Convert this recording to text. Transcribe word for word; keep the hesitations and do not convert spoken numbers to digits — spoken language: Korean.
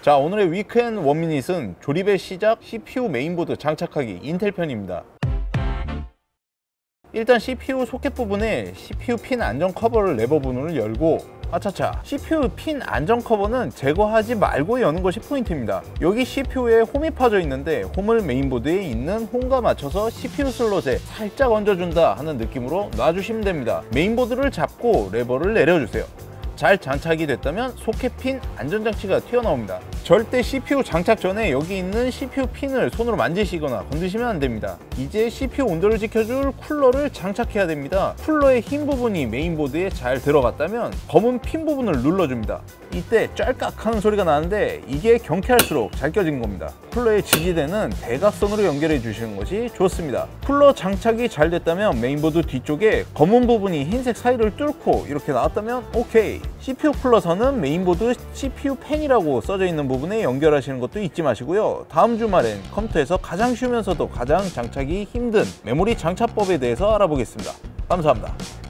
자, 오늘의 위크앤 원미닛은 조립의 시작, 씨피유 메인보드 장착하기 인텔 편입니다. 일단 씨피유 소켓 부분에 씨피유 핀 안전 커버를 레버 부분을 열고, 아차차, 씨피유 핀 안전 커버는 제거하지 말고 여는 것이 포인트입니다. 여기 씨피유에 홈이 파져 있는데 홈을 메인보드에 있는 홈과 맞춰서 씨피유 슬롯에 살짝 얹어준다 하는 느낌으로 놔주시면 됩니다. 메인보드를 잡고 레버를 내려주세요. 잘 장착이 됐다면 소켓 핀 안전장치가 튀어나옵니다. 절대 씨피유 장착 전에 여기 있는 씨피유 핀을 손으로 만지시거나 건드시면 안 됩니다. 이제 씨피유 온도를 지켜줄 쿨러를 장착해야 됩니다. 쿨러의 흰 부분이 메인보드에 잘 들어갔다면 검은 핀 부분을 눌러줍니다. 이때 짤깍 하는 소리가 나는데 이게 경쾌할수록 잘 껴진 겁니다. 쿨러의 지지대는 대각선으로 연결해 주시는 것이 좋습니다. 쿨러 장착이 잘 됐다면 메인보드 뒤쪽에 검은 부분이 흰색 사이를 뚫고 이렇게 나왔다면 오케이. 씨피유 쿨러선은 메인보드 씨피유 팬이라고 써져 있는 부분에 연결하시는 것도 잊지 마시고요. 다음 주말엔 컴퓨터에서 가장 쉬우면서도 가장 장착이 힘든 메모리 장착법에 대해서 알아보겠습니다. 감사합니다.